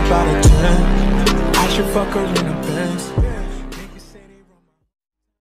out of 10. I should fuck her in a